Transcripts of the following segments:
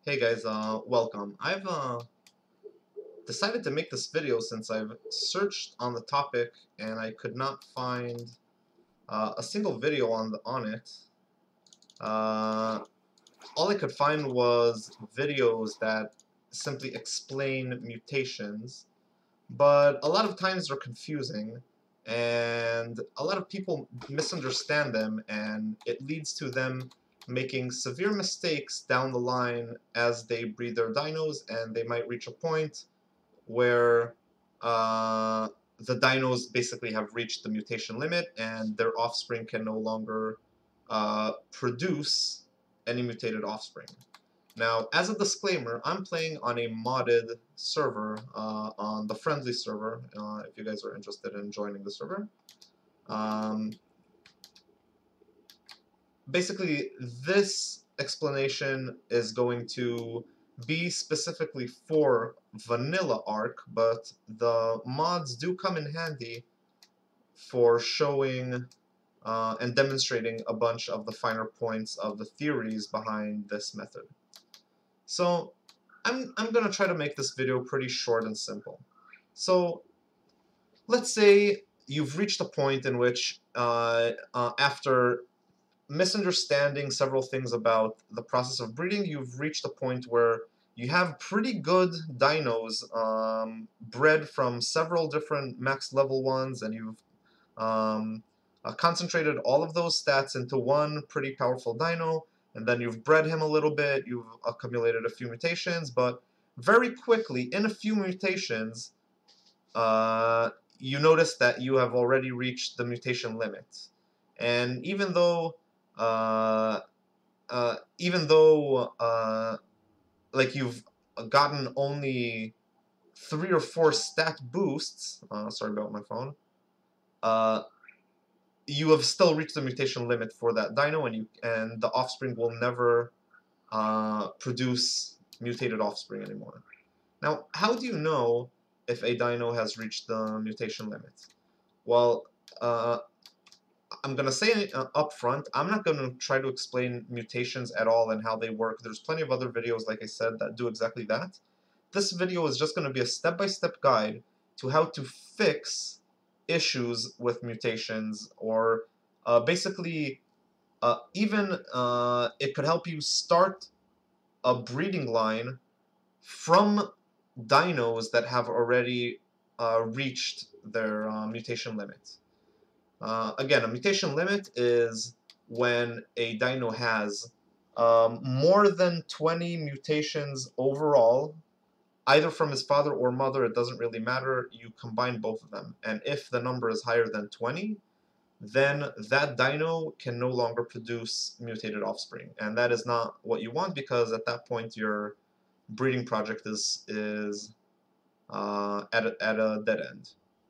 Hey guys, welcome. I've decided to make this video since I've searched on the topic and I could not find a single video on it. Uh, all I could find was videos that simply explain mutations, but a lot of times they're confusing and a lot of people misunderstand them, and it leads to them making severe mistakes down the line as they breed their dinos, and they might reach a point where the dinos basically have reached the mutation limit and their offspring can no longer produce any mutated offspring. Now, as a disclaimer, I'm playing on a modded server, on the friendly server, if you guys are interested in joining the server. Basically, this explanation is going to be specifically for vanilla Ark, but the mods do come in handy for showing and demonstrating a bunch of the finer points of the theories behind this method. So, I'm going to try to make this video pretty short and simple. So, let's say you've reached a point in which, after misunderstanding several things about the process of breeding, you've reached a point where you have pretty good dinos bred from several different max level ones, and you've concentrated all of those stats into one pretty powerful dino, and then you've bred him a little bit, you've accumulated a few mutations, but very quickly, in a few mutations, you notice that you have already reached the mutation limit. And even though like you've gotten only 3 or 4 stat boosts, sorry about my phone, you have still reached the mutation limit for that dino, and the offspring will never produce mutated offspring anymore. Now, how do you know if a dino has reached the mutation limit? Well, I'm going to say up front, I'm not going to try to explain mutations at all and how they work. There's plenty of other videos, like I said, that do exactly that. This video is just going to be a step-by-step guide to how to fix issues with mutations, or basically, it could help you start a breeding line from dinos that have already reached their mutation limit. Again, a mutation limit is when a dino has more than 20 mutations overall, either from his father or mother. It doesn't really matter. You combine both of them. And if the number is higher than 20, then that dino can no longer produce mutated offspring. And that is not what you want, because at that point your breeding project is at a dead end.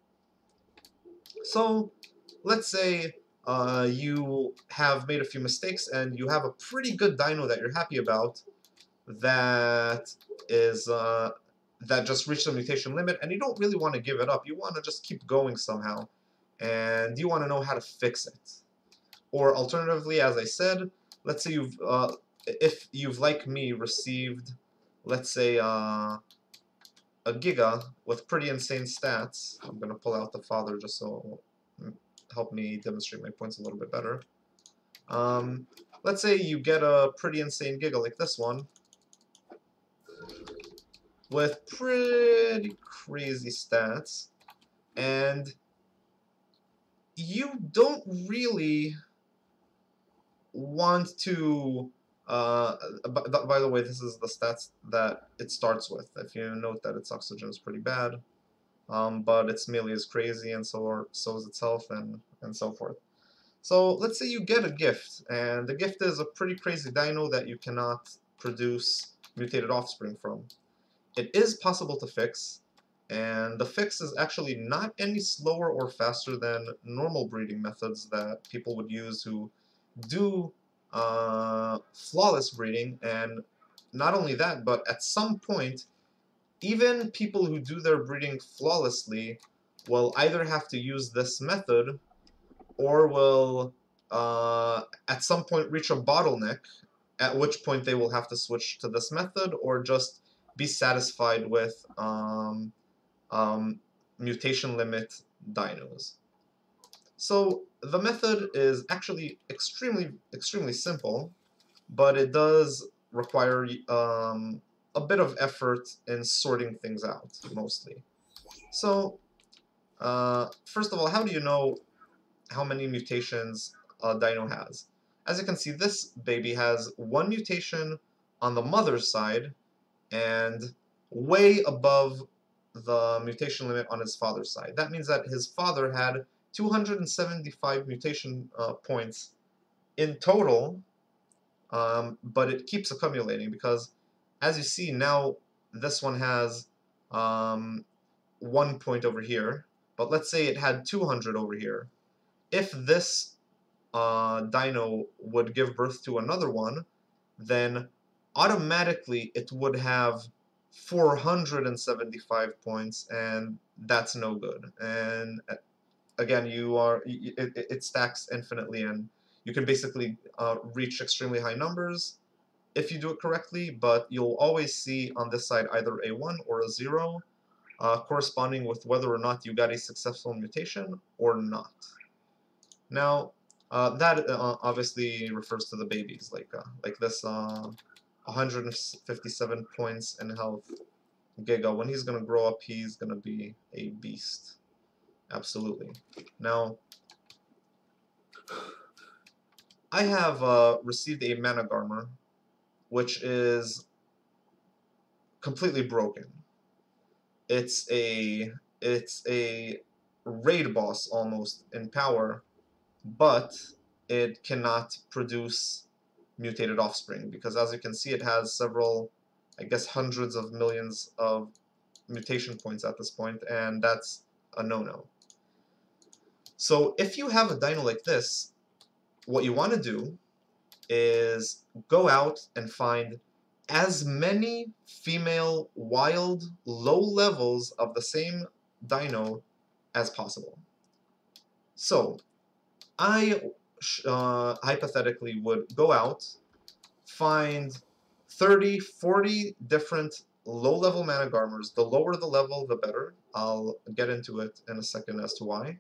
So, let's say you have made a few mistakes and you have a pretty good dino that you're happy about that is that just reached the mutation limit, and you don't really want to give it up. You want to just keep going somehow, and you want to know how to fix it. Or alternatively, as I said, let's say if you've, like me, received, let's say, a Giga with pretty insane stats. I'm going to pull out the father just so help me demonstrate my points a little bit better. Let's say you get a pretty insane Giga like this one with pretty crazy stats, and you don't really want to by the way, this is the stats that it starts with. If you note that its oxygen is pretty bad, but its melee is crazy, and so is its health, and so forth. So let's say you get a gift, and the gift is a pretty crazy dino that you cannot produce mutated offspring from. It is possible to fix, and the fix is actually not any slower or faster than normal breeding methods that people would use who do flawless breeding. And not only that, but at some point, even people who do their breeding flawlessly will either have to use this method, or will at some point reach a bottleneck at which point they will have to switch to this method or just be satisfied with mutation limit dinos. So the method is actually extremely simple, but it does require a bit of effort in sorting things out, mostly. So, first of all, how do you know how many mutations a dino has? As you can see, this baby has one mutation on the mother's side and way above the mutation limit on his father's side. That means that his father had 275 mutation points in total, but it keeps accumulating because, as you see, now this one has 1 point over here, but let's say it had 200 over here. If this dino would give birth to another one, then automatically it would have 475 points, and that's no good. And again, it stacks infinitely, and you can basically reach extremely high numbers if you do it correctly, but you'll always see on this side either a 1 or a 0, corresponding with whether or not you got a successful mutation or not. Now, that obviously refers to the babies, like this 157 points in health Giga. When he's going to grow up, he's going to be a beast. Absolutely. Now, I have received a mana garmer, which is completely broken. It's a raid boss almost in power, but it cannot produce mutated offspring because, as you can see, it has several, I guess, hundreds of millions of mutation points at this point, and that's a no-no. So if you have a dino like this, what you want to do is go out and find as many female wild low levels of the same dino as possible. So I hypothetically would go out, find 30, 40 different low-level mana garmers. The lower the level, the better. I'll get into it in a second as to why.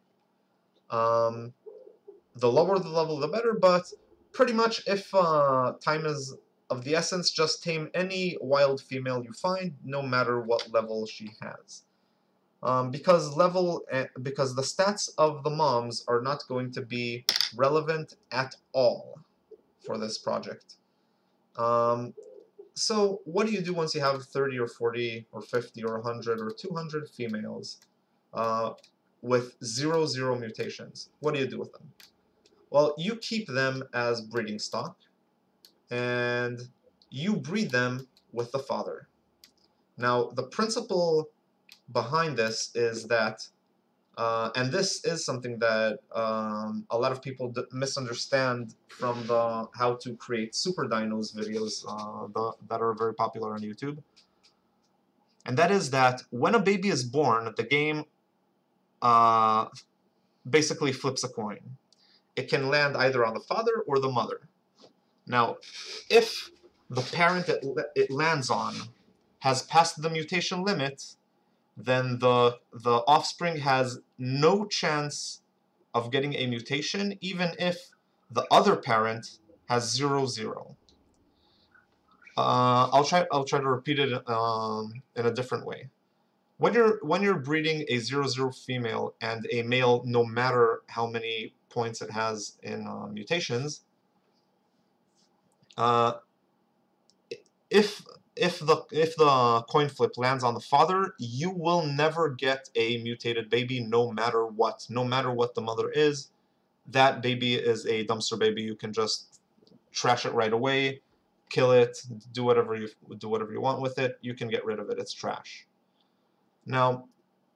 The lower the level, the better, but pretty much if time is of the essence, just tame any wild female you find, no matter what level she has. Because the stats of the moms are not going to be relevant at all for this project. So what do you do once you have 30 or 40 or 50 or 100 or 200 females with 0 mutations? What do you do with them? Well, you keep them as breeding stock, and you breed them with the father. Now, the principle behind this is that, and this is something that a lot of people misunderstand from the how to create super dinos videos that are very popular on YouTube, and that is that when a baby is born, the game basically flips a coin. It can land either on the father or the mother. Now, if the parent it lands on has passed the mutation limit, then the offspring has no chance of getting a mutation, even if the other parent has 0. I'll try to repeat it in a different way. When you're breeding a 0 female and a male, no matter how many points it has in mutations, if the coin flip lands on the father, you will never get a mutated baby, no matter what. No matter what the mother is, that baby is a dumpster baby. You can just trash it right away, kill it, do whatever you want with it. You can get rid of it. It's trash. Now,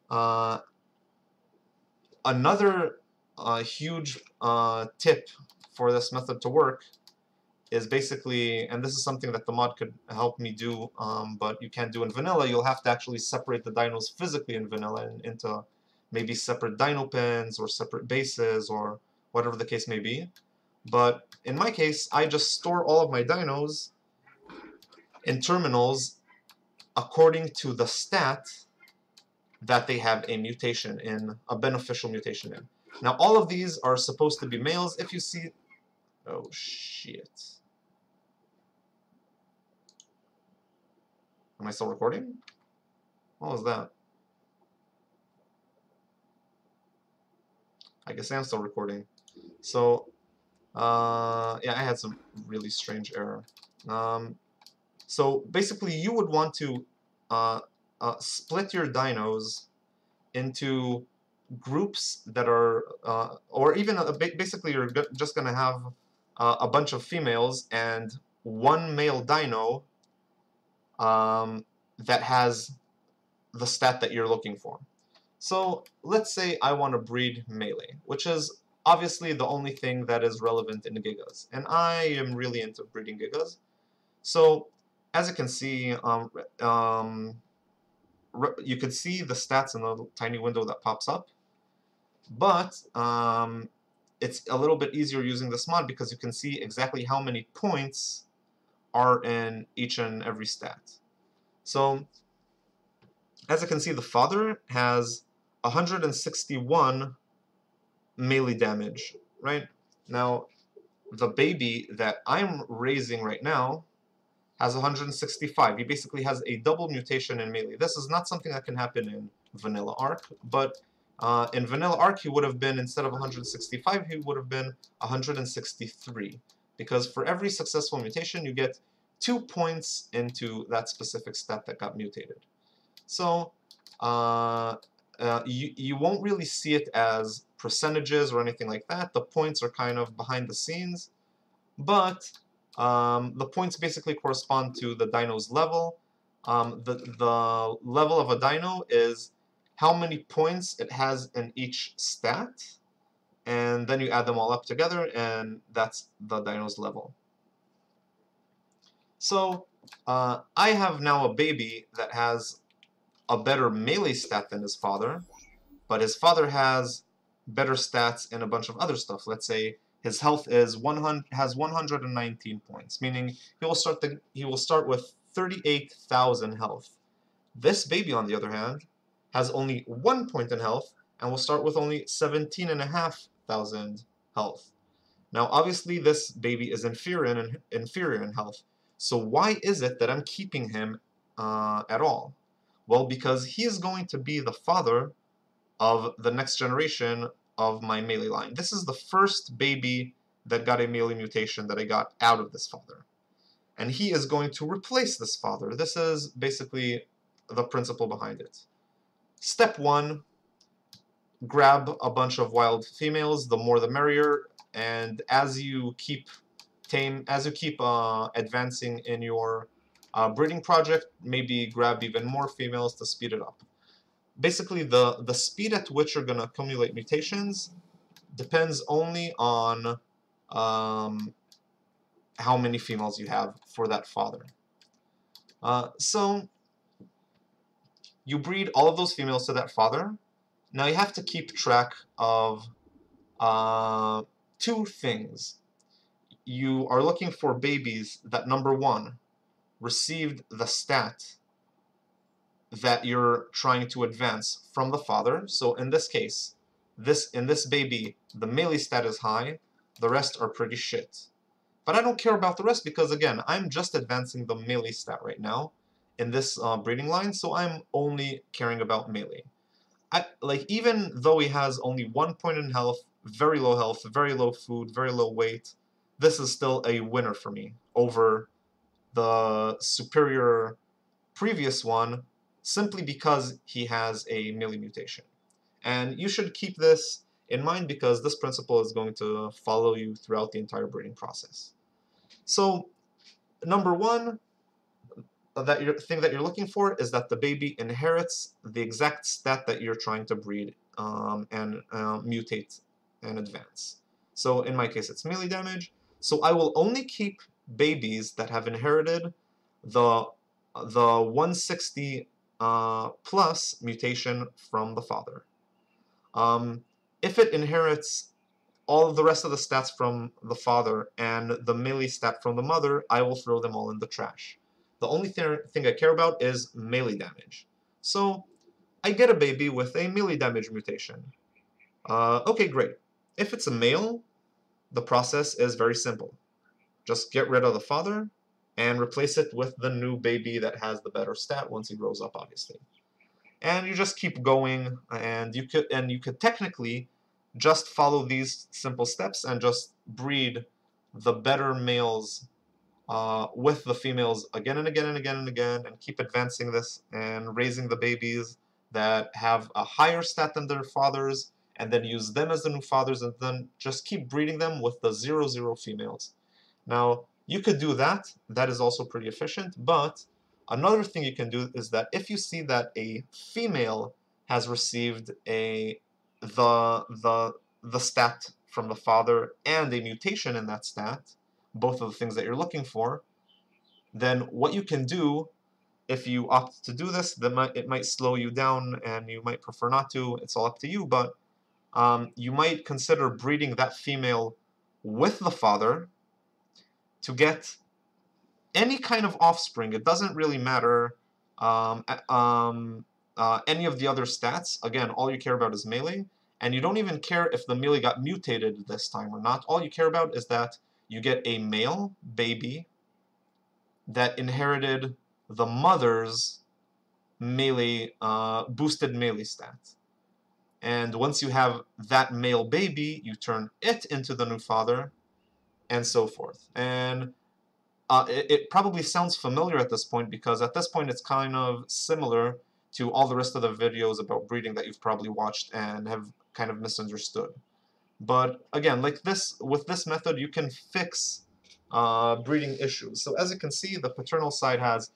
another huge tip for this method to work is basically, and this is something that the mod could help me do, but you can't do in vanilla. You'll have to actually separate the dinos physically in vanilla into maybe separate dino pens or separate bases or whatever the case may be. But in my case, I just store all of my dinos in terminals according to the stat that they have a mutation in, a beneficial mutation in. Now, all of these are supposed to be males. If you see... Oh, shit. Am I still recording? What was that? I guess I am still recording. So, yeah, I had some really strange error. So, basically, you would want to split your dinos into groups that are, or even basically you're just going to have a bunch of females and one male dino that has the stat that you're looking for. So let's say I want to breed melee, which is obviously the only thing that is relevant in gigas, and I am really into breeding gigas. So as you can see, you can see the stats in the tiny window that pops up, but it's a little bit easier using this mod because you can see exactly how many points are in each and every stat. So as you can see, the father has 161 melee damage, right? Now, the baby that I'm raising right now has 165. He basically has a double mutation in melee. This is not something that can happen in vanilla Ark, but in vanilla Ark he would have been, instead of 165, he would have been 163. Because for every successful mutation you get 2 points into that specific stat that got mutated. So you won't really see it as percentages or anything like that. The points are kind of behind the scenes, but the points basically correspond to the dino's level. The level of a dino is how many points it has in each stat, and then you add them all up together, and that's the dino's level. So I have now a baby that has a better melee stat than his father, but his father has better stats in a bunch of other stuff. Let's say his health is 119 points, meaning he will start with 38,000 health. This baby, on the other hand, has only 1 point in health and will start with only 17,500 health. Now, obviously, this baby is inferior in health. So why is it that I'm keeping him at all? Well, because he is going to be the father of the next generation of my melee line. This is the first baby that got a melee mutation that I got out of this father. And he is going to replace this father. This is basically the principle behind it. Step 1, grab a bunch of wild females, the more the merrier, and as you keep advancing in your breeding project, maybe grab even more females to speed it up. Basically, the speed at which you're going to accumulate mutations depends only on how many females you have for that father. So you breed all of those females to that father. Now you have to keep track of 2 things. You are looking for babies that, number 1, received the stat that you're trying to advance from the father. So in this case, in this baby, the melee stat is high, the rest are pretty shit. But I don't care about the rest because, again, I'm just advancing the melee stat right now in this breeding line, so I'm only caring about melee. Even though he has only 1 point in health, very low food, very low weight, this is still a winner for me over the superior previous one, simply because he has a melee mutation. And you should keep this in mind because this principle is going to follow you throughout the entire breeding process. So, number 1, thing that you're looking for is that the baby inherits the exact stat that you're trying to breed and mutate and advance. So in my case, it's melee damage. So I will only keep babies that have inherited the 160 plus mutation from the father. If it inherits all of the rest of the stats from the father and the melee stat from the mother, I will throw them all in the trash. The only thing I care about is melee damage. So I get a baby with a melee damage mutation. Okay, great. If it's a male, the process is very simple. Just get rid of the father and replace it with the new baby that has the better stat once he grows up, obviously. And you just keep going, and you could technically just follow these simple steps and just breed the better males with the females again and again and again and again, and keep advancing this and raising the babies that have a higher stat than their fathers, and then use them as the new fathers, and then just keep breeding them with the 0-0 females. Now, you could do that. That is also pretty efficient, but another thing you can do is that if you see that a female has received the stat from the father and a mutation in that stat, both of the things that you're looking for, then what you can do, if you opt to do this, it might slow you down and you might prefer not to. It's all up to you, but you might consider breeding that female with the father to get any kind of offspring. It doesn't really matter any of the other stats. Again, all you care about is melee, and you don't even care if the melee got mutated this time or not. All you care about is that you get a male baby that inherited the mother's melee boosted melee stat. And once you have that male baby, you turn it into the new father, and so forth. And it probably sounds familiar at this point, because at this point it's kind of similar to all the rest of the videos about breeding that you've probably watched and have kind of misunderstood. But again, like this, with this method, you can fix breeding issues. So as you can see, the paternal side has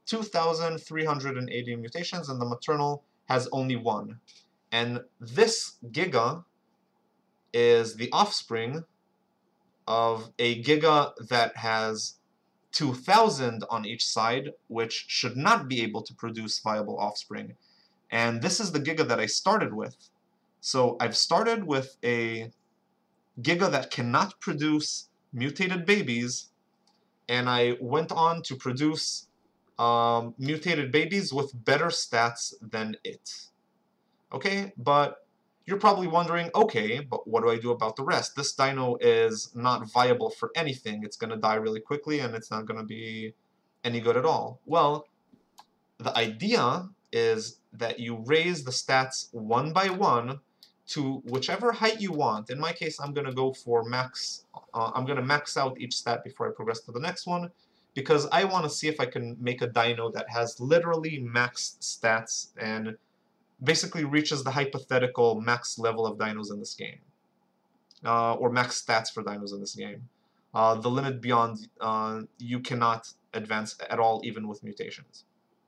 2,380 mutations, and the maternal has only 1. And this giga is the offspring of a giga that has 2,000 on each side, which should not be able to produce viable offspring. And this is the giga that I started with. So I've started with a giga that cannot produce mutated babies, and I went on to produce mutated babies with better stats than it. Okay, but you're probably wondering, okay, but what do I do about the rest? This dino is not viable for anything. It's going to die really quickly, and it's not going to be any good at all. Well, the idea is that you raise the stats one by one to whichever height you want. In my case, I'm going to go for max. I'm going to max out each stat before I progress to the next one, because I want to see if I can make a dino that has literally max stats and basically reaches the hypothetical max level of dinos in this game, or max stats for dinos in this game. The limit beyond you cannot advance at all, even with mutations.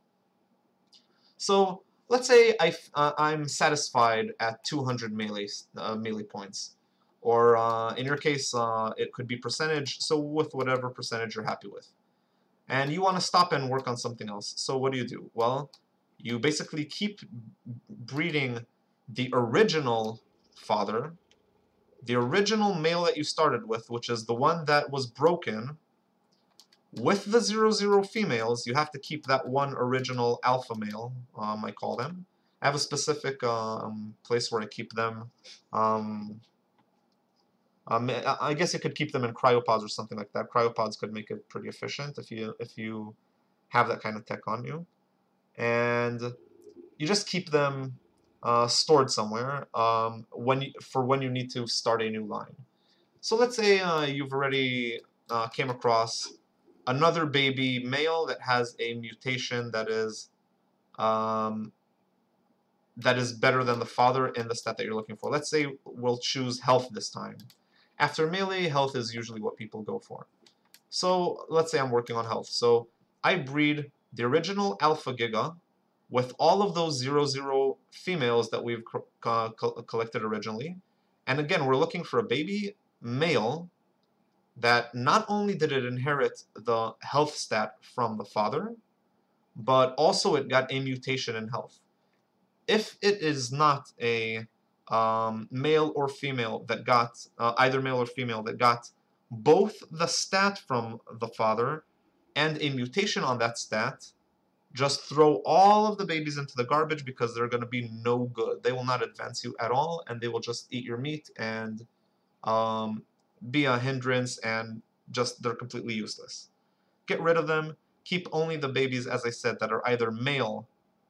So let's say I'm satisfied at 200 melee points, or in your case, it could be percentage. So with whatever percentage you're happy with, and you want to stop and work on something else. So what do? Well, you basically keep breeding the original father, the original male that you started with, which is the one that was broken, with the 0-0 females. You have to keep that one original alpha male, I call them. I have a specific place where I keep them. I guess you could keep them in cryopods or something like that. Cryopods could make it pretty efficient if you have that kind of tech on you. And you just keep them stored somewhere for when you need to start a new line. So let's say you've already came across another baby male that has a mutation that is better than the father in the stat that you're looking for. Let's say we'll choose health this time. After melee, health is usually what people go for. So let's say I'm working on health. So I breed the original alpha giga with all of those 0-0 females that we've collected originally. And again, we're looking for a baby male that not only did it inherit the health stat from the father, but also it got a mutation in health. If it is not a male or female that got, either male or female that got both the stat from the father and a mutation on that stat, just throw all of the babies into the garbage because they're going to be no good. They will not advance you at all, and they will just eat your meat and be a hindrance, and just they're completely useless. Get rid of them. Keep only the babies, as I said, that are either male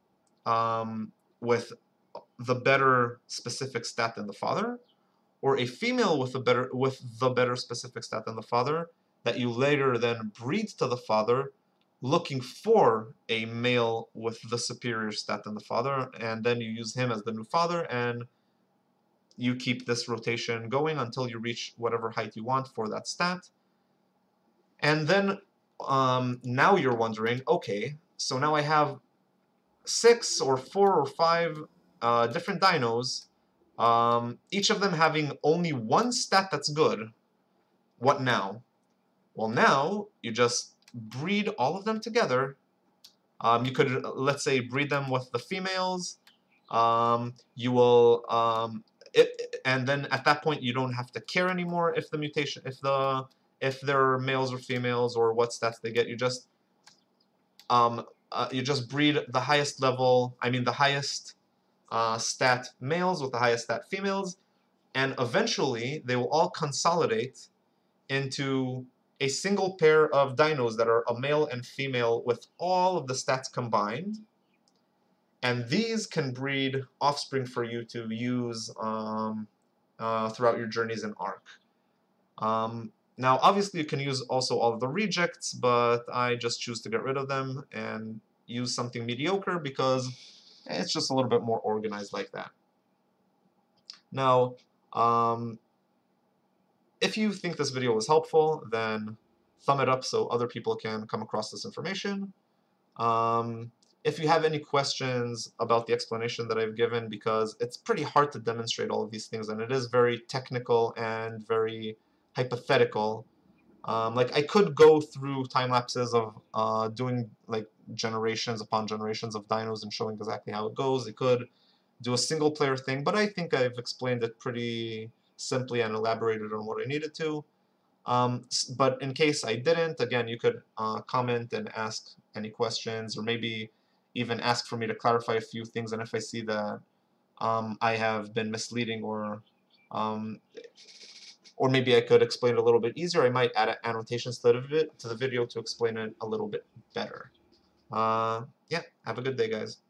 with the better specific stat than the father, or a female with the better specific stat than the father, that you later then breed to the father, looking for a male with the superior stat than the father, and then you use him as the new father, and you keep this rotation going until you reach whatever height you want for that stat. And then now you're wondering, okay, so now I have 6 or 4 or 5 different dinos, each of them having only one stat that's good. What now? Well, now you just breed all of them together. You could, let's say, breed them with the females. You will, and then at that point you don't have to care anymore if the mutation, if they're males or females or what stats they get. You just breed the highest level, I mean the highest stat males with the highest stat females, and eventually they will all consolidate into a single pair of dinos that are a male and female with all of the stats combined, and these can breed offspring for you to use throughout your journeys in Ark. Now, obviously, you can use also all of the rejects, but I just choose to get rid of them and use something mediocre because it's just a little bit more organized like that. Now, if you think this video was helpful, then thumb it up so other people can come across this information. If you have any questions about the explanation that I've given, because it's pretty hard to demonstrate all of these things, and it is very technical and very hypothetical. Like, I could go through time lapses of doing like generations upon generations of dinos and showing exactly how it goes. I could do a single player thing, but I think I've explained it pretty simply and elaborated on what I needed to. But in case I didn't, again, you could comment and ask any questions, or maybe even ask for me to clarify a few things, and if I see that I have been misleading, um, or maybe I could explain it a little bit easier, I might add annotations to the video to explain it a little bit better. Yeah, have a good day, guys.